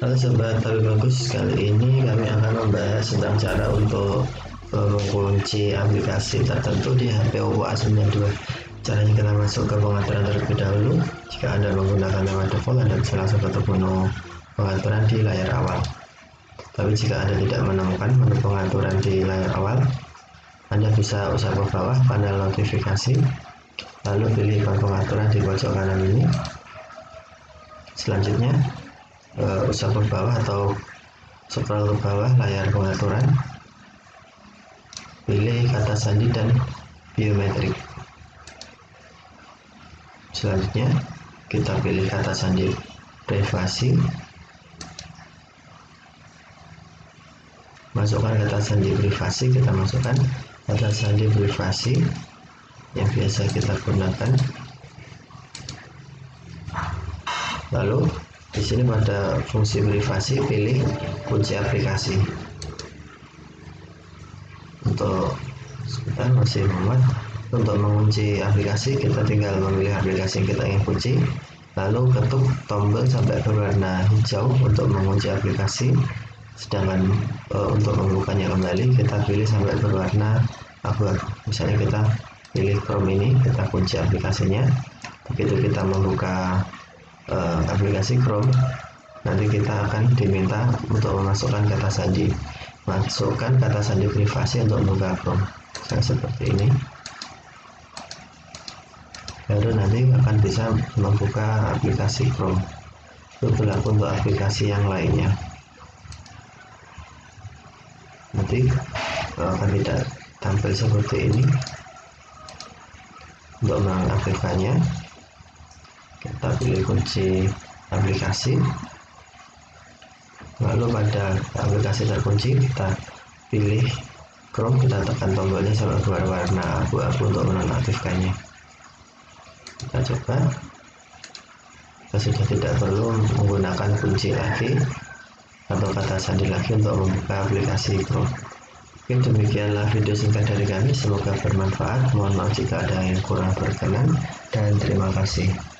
Halo sobat tapi bagus, kali ini kami akan membahas tentang cara untuk mengunci aplikasi tertentu di HP Oppo A92. Caranya kita masuk ke pengaturan terlebih dahulu. Jika Anda menggunakan nama default, Anda bisa langsung ketuk menu pengaturan di layar awal. Tapi jika Anda tidak menemukan menu pengaturan di layar awal, Anda bisa usap ke bawah panel notifikasi, lalu pilih ikon pengaturan di pojok kanan ini. Selanjutnya usap ke bawah atau scroll ke bawah layar pengaturan, pilih kata sandi dan biometrik. Selanjutnya kita pilih kata sandi privasi, masukkan kata sandi privasi. Kita masukkan kata sandi privasi yang biasa kita gunakan. Lalu di sini pada fungsi privasi pilih kunci aplikasi. Untuk sebentar masih muat. Untuk mengunci aplikasi kita tinggal memilih aplikasi yang kita ingin kunci, lalu ketuk tombol sampai berwarna hijau untuk mengunci aplikasi. Sedangkan untuk membukanya kembali kita pilih sampai berwarna abu-abu. Misalnya kita pilih Chrome ini, kita kunci aplikasinya. Begitu kita membuka aplikasi Chrome, nanti kita akan diminta untuk memasukkan kata sandi. Masukkan kata sandi privasi untuk membuka Chrome. Seperti ini. Baru nanti akan bisa membuka aplikasi Chrome. Itu berlaku untuk aplikasi yang lainnya. Nanti akan tidak tampil seperti ini. Untuk mengaktifkannya, kita pilih kunci aplikasi, lalu pada aplikasi terkunci kita pilih Chrome, kita tekan tombolnya sampai berwarna abu-abu untuk menonaktifkannya. Kita coba. Kita sudah tidak perlu menggunakan kunci lagi atau kata sandi lagi untuk membuka aplikasi Chrome. Oke, demikianlah video singkat dari kami, semoga bermanfaat. Mohon maaf jika ada yang kurang berkenan, dan terima kasih.